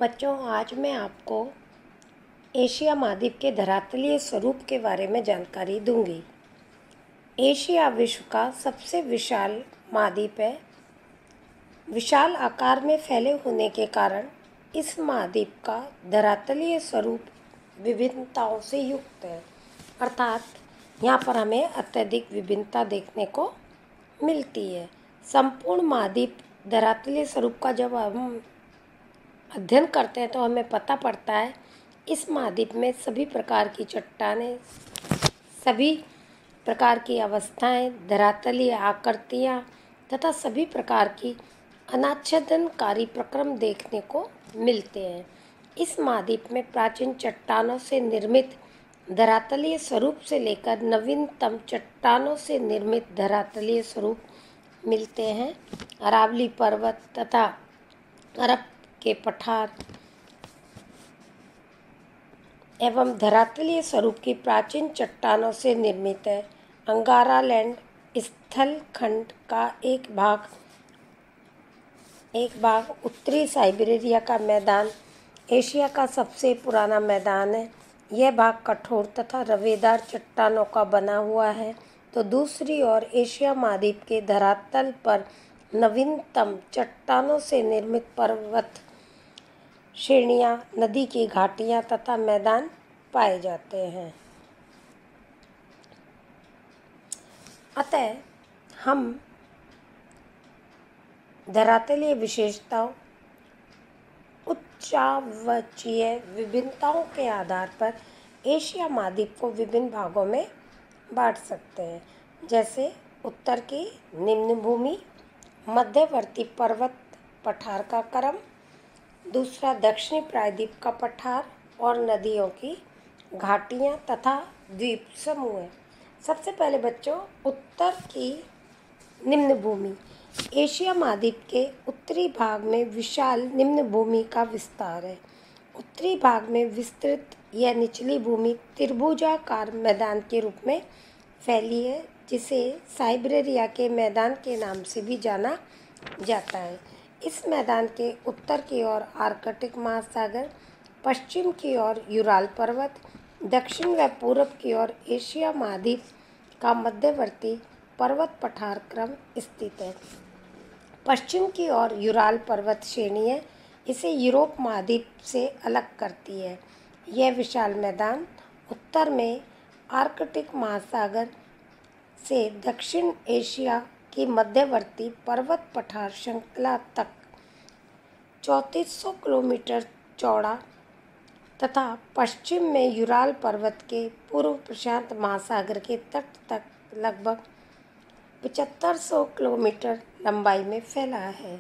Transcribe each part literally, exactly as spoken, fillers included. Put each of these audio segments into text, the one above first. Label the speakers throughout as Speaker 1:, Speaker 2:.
Speaker 1: बच्चों, आज मैं आपको एशिया महाद्वीप के धरातलीय स्वरूप के बारे में जानकारी दूंगी। एशिया विश्व का सबसे विशाल महाद्वीप है। विशाल आकार में फैले होने के कारण इस महाद्वीप का धरातलीय स्वरूप विभिन्नताओं से युक्त है, अर्थात यहाँ पर हमें अत्यधिक विभिन्नता देखने को मिलती है। संपूर्ण महाद्वीप धरातलीय स्वरूप का जब हम अध्ययन करते हैं तो हमें पता पड़ता है इस महाद्वीप में सभी प्रकार की चट्टानें, सभी प्रकार की अवस्थाएं, धरातलीय आकृतियां तथा सभी प्रकार की अनाच्छादनकारी प्रक्रम देखने को मिलते हैं। इस महाद्वीप में प्राचीन चट्टानों से निर्मित धरातलीय स्वरूप से लेकर नवीनतम चट्टानों से निर्मित धरातलीय स्वरूप मिलते हैं। अरावली पर्वत तथा अरब के पठार एवं धरातलीय स्वरूप की प्राचीन चट्टानों से निर्मित है। अंगारा लैंड स्थल खंड का एक भाग एक भाग उत्तरी साइबेरिया का मैदान एशिया का सबसे पुराना मैदान है। यह भाग कठोर तथा रवेदार चट्टानों का बना हुआ है, तो दूसरी ओर एशिया महाद्वीप के धरातल पर नवीनतम चट्टानों से निर्मित पर्वत श्रेणियां, नदी की घाटियां तथा मैदान पाए जाते हैं। अतः हम धरातलीय विशेषताओं, उच्चावचीय विभिन्नताओं के आधार पर एशिया महाद्वीप को विभिन्न भागों में बांट सकते हैं, जैसे उत्तर की निम्न भूमि, मध्यवर्ती पर्वत पठार का क्रम, दूसरा दक्षिणी प्रायद्वीप का पठार और नदियों की घाटियाँ तथा द्वीप समूह है। सबसे पहले बच्चों, उत्तर की निम्न भूमि। एशिया महाद्वीप के उत्तरी भाग में विशाल निम्न भूमि का विस्तार है। उत्तरी भाग में विस्तृत यह निचली भूमि त्रिभुजाकार मैदान के रूप में फैली है, जिसे साइबेरिया के मैदान के नाम से भी जाना जाता है। इस मैदान के उत्तर की ओर आर्कटिक महासागर, पश्चिम की ओर यूराल पर्वत, दक्षिण व पूर्व की ओर एशिया महाद्वीप का मध्यवर्ती पर्वत पठार क्रम स्थित है। पश्चिम की ओर यूराल पर्वत श्रेणी है, इसे यूरोप महाद्वीप से अलग करती है। यह विशाल मैदान उत्तर में आर्कटिक महासागर से दक्षिण एशिया की मध्यवर्ती पर्वत पठार श्रृंखला तक चौंतीस सौ किलोमीटर चौड़ा तथा पश्चिम में यूराल पर्वत के पूर्व प्रशांत महासागर के तट तक लगभग पचहत्तर सौ किलोमीटर लंबाई में फैला है।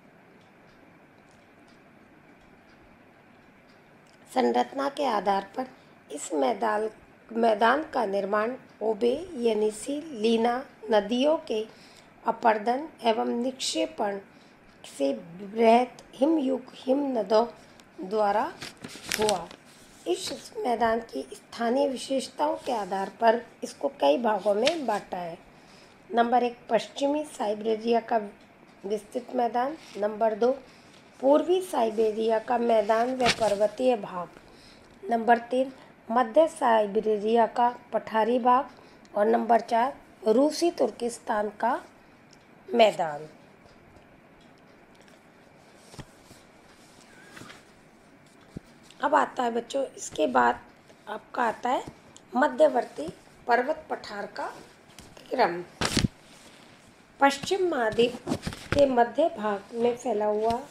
Speaker 1: संरचना के आधार पर इस मैदान मैदान का निर्माण ओबे यानी सी लीना नदियों के अपर्दन एवं निक्षेपण से बृहत हिमयुग हिमनदों द्वारा हुआ। इस मैदान की स्थानीय विशेषताओं के आधार पर इसको कई भागों में बांटा है। नंबर एक, पश्चिमी साइबेरिया का विस्तृत मैदान। नंबर दो, पूर्वी साइबेरिया का मैदान व पर्वतीय भाग। नंबर तीन, मध्य साइबेरिया का पठारी भाग। और नंबर चार, रूसी तुर्किस्तान का मैदान। अब आता है बच्चों, इसके बाद आपका आता है मध्यवर्ती पर्वत पठार का क्रम। पश्चिम महाद्वीप के मध्य भाग में फैला हुआ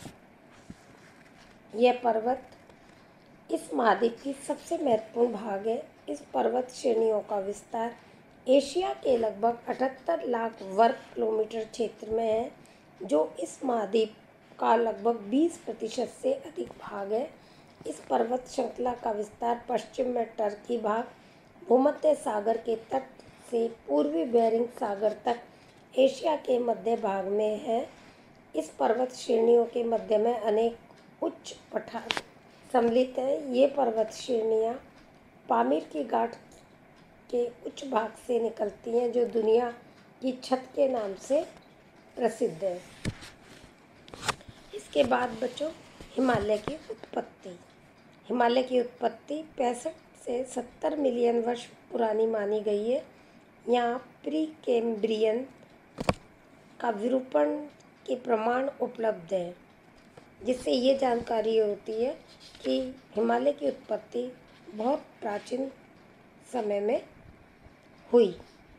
Speaker 1: यह पर्वत इस महाद्वीप की सबसे महत्वपूर्ण भाग है। इस पर्वत श्रेणियों का विस्तार एशिया के लगभग अठहत्तर लाख वर्ग किलोमीटर क्षेत्र में है, जो इस महाद्वीप का लगभग बीस प्रतिशत से अधिक भाग है। इस पर्वत श्रृंखला का विस्तार पश्चिम में टर्की भाग, भूमध्य सागर के तट से पूर्वी बेरिंग सागर तक एशिया के मध्य भाग में है। इस पर्वत श्रेणियों के मध्य में अनेक उच्च पठार सम्मिलित हैं। ये पर्वत श्रेणियाँ पामीर की गांठ के उच्च भाग से निकलती हैं, जो दुनिया की छत के नाम से प्रसिद्ध है। इसके बाद बच्चों हिमालय की उत्पत्ति। हिमालय की उत्पत्ति पैंसठ से सत्तर मिलियन वर्ष पुरानी मानी गई है। यहाँ प्री कैम्ब्रियन का विरूपण के प्रमाण उपलब्ध है, जिससे ये जानकारी होती है कि हिमालय की उत्पत्ति बहुत प्राचीन समय में हुई।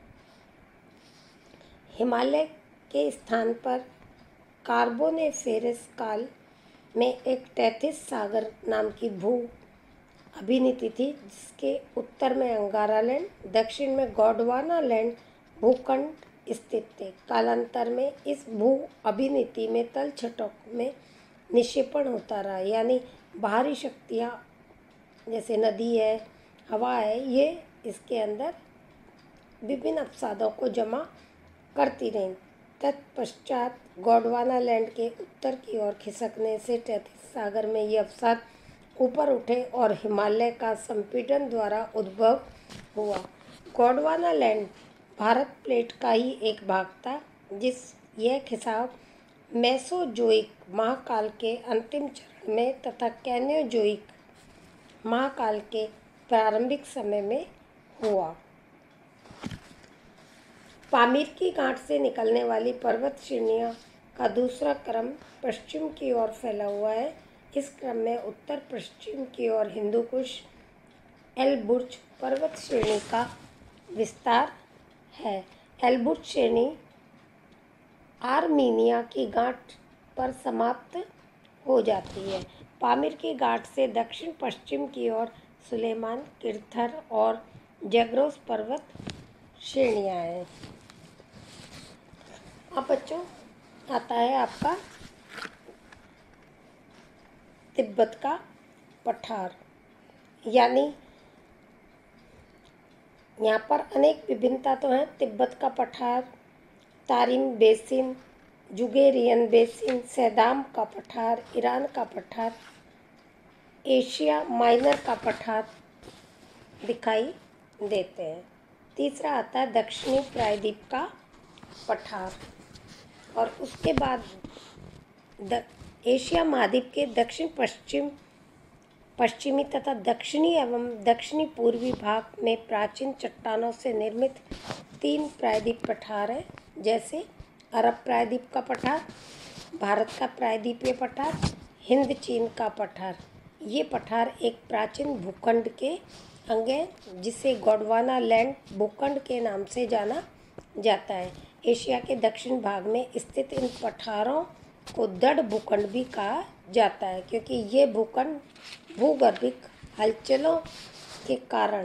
Speaker 1: हिमालय के स्थान पर कार्बोनेफेरस काल में एक टेथिस सागर नाम की भू अभिनीति थी, जिसके उत्तर में अंगारा लैंड, दक्षिण में गोंडवाना लैंड भूखंड स्थित थे। कालांतर में इस भू अभिनीति में तल छटों में निक्षेपण होता रहा, यानी बाहरी शक्तियाँ जैसे नदी है, हवा है, ये इसके अंदर विभिन्न अवसादों को जमा करती रहीं। तत्पश्चात गोंडवाना लैंड के उत्तर की ओर खिसकने से टेथिस सागर में ये अवसाद ऊपर उठे और हिमालय का संपीड़न द्वारा उद्भव हुआ। गोंडवाना लैंड भारत प्लेट का ही एक भाग था, जिस यह खिंचाव मेसोजोइक महाकाल के अंतिम चरण में तथा कैनियोजोइक महाकाल के प्रारंभिक समय में हुआ। पामीर की गांठ से निकलने वाली पर्वत श्रेणियों का दूसरा क्रम पश्चिम की ओर फैला हुआ है। इस क्रम में उत्तर पश्चिम की ओर हिंदू कुश एलबुर्ज पर्वत श्रेणी का विस्तार है। एलबुर्ज श्रेणी आर्मीनिया की गांठ पर समाप्त हो जाती है। पामीर की गांठ से दक्षिण पश्चिम की ओर सुलेमान, किरथर और जैग्रोस पर्वत श्रेणियाँ हैं। अब बच्चों आता है आपका तिब्बत का पठार, यानी यहाँ पर अनेक विभिन्नता तो है। तिब्बत का पठार, Tarim basin, Dzungarian basin, Tsaidam का पठार, ईरान का पठार, एशिया माइनर का पठार दिखाई देते हैं। तीसरा आता है दक्षिणी प्रायद्वीप का पठार, और उसके बाद द एशिया महाद्वीप के दक्षिण पश्चिम पश्चिमी तथा दक्षिणी एवं दक्षिणी पूर्वी भाग में प्राचीन चट्टानों से निर्मित तीन प्रायद्वीप पठार हैं, जैसे अरब प्रायद्वीप का पठार, भारत का प्रायद्वीपीय पठार, हिंद चीन का पठार। ये पठार एक प्राचीन भूखंड के अंग हैं, जिसे गोंडवाना लैंड भूखंड के नाम से जाना जाता है। एशिया के दक्षिण भाग में स्थित इन पठारों को दृढ़ भूखंड भी कहा जाता है, क्योंकि ये भूखंड भूगर्भिक हलचलों के कारण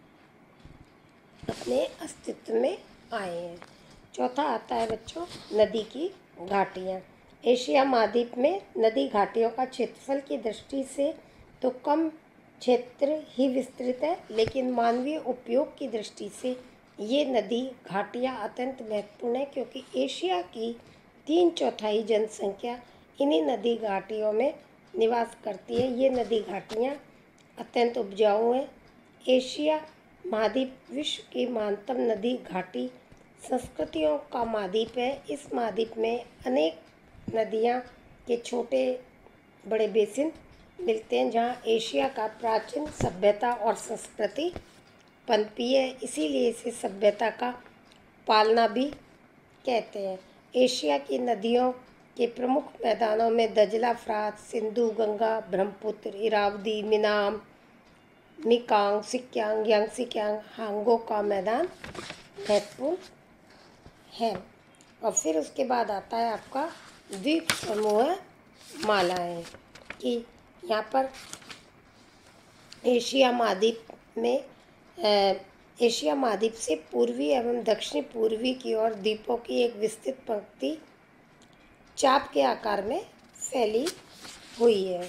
Speaker 1: अपने अस्तित्व में आए हैं। चौथा आता है बच्चों नदी की घाटियाँ। एशिया महाद्वीप में नदी घाटियों का क्षेत्रफल की दृष्टि से तो कम क्षेत्र ही विस्तृत है, लेकिन मानवीय उपयोग की दृष्टि से ये नदी घाटियाँ अत्यंत महत्वपूर्ण है, क्योंकि एशिया की तीन चौथाई जनसंख्या इन्हीं नदी घाटियों में निवास करती है। ये नदी घाटियाँ अत्यंत उपजाऊ हैं। एशिया महाद्वीप विश्व की महानतम नदी घाटी संस्कृतियों का महाद्वीप है। इस महाद्वीप में अनेक नदियाँ के छोटे बड़े बेसिन मिलते हैं, जहाँ एशिया का प्राचीन सभ्यता और संस्कृति पनपी है। इसीलिए इसे सभ्यता का पालना भी कहते हैं। एशिया की नदियों के प्रमुख मैदानों में दजला, फ्रात, सिंधु, गंगा, ब्रह्मपुत्र, इरावदी, मिनाम, मिकांग, सिक्यांग, यांगसिक्यांग, हांगो का मैदान महत्वपूर्ण है। और फिर उसके बाद आता है आपका द्वीप समूह मालाएं, कि यहाँ पर एशिया महाद्वीप में एशिया महाद्वीप से पूर्वी एवं दक्षिणी पूर्वी की ओर द्वीपों की एक विस्तृत पंक्ति चाप के आकार में फैली हुई है।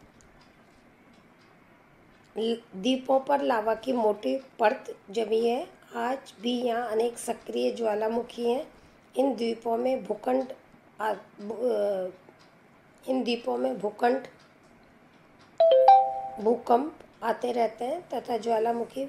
Speaker 1: द्वीपों पर लावा की मोटी परत जमी है। आज भी यहाँ अनेक सक्रिय ज्वालामुखी हैं। इन द्वीपों में भूखंड इन द्वीपों में भूखंड भूकंप आते रहते हैं तथा ज्वालामुखी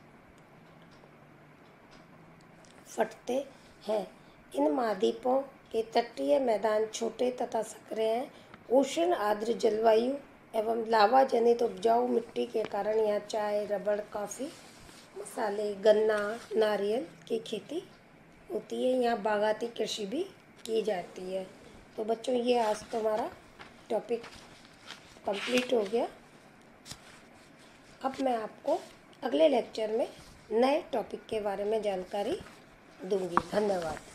Speaker 1: फटते हैं। इन महाद्वीपों के तटीय मैदान छोटे तथा सक्रिय हैं। उष्ण आर्द्र जलवायु एवं लावा जनित उपजाऊ मिट्टी के कारण यहाँ चाय, रबड़, कॉफ़ी, मसाले, गन्ना, नारियल की खेती होती है। यहाँ बागाती कृषि भी की जाती है। तो बच्चों, ये आज तुम्हारा टॉपिक कंप्लीट हो गया। अब मैं आपको अगले लेक्चर में नए टॉपिक के बारे में जानकारी दूंगी। धन्यवाद।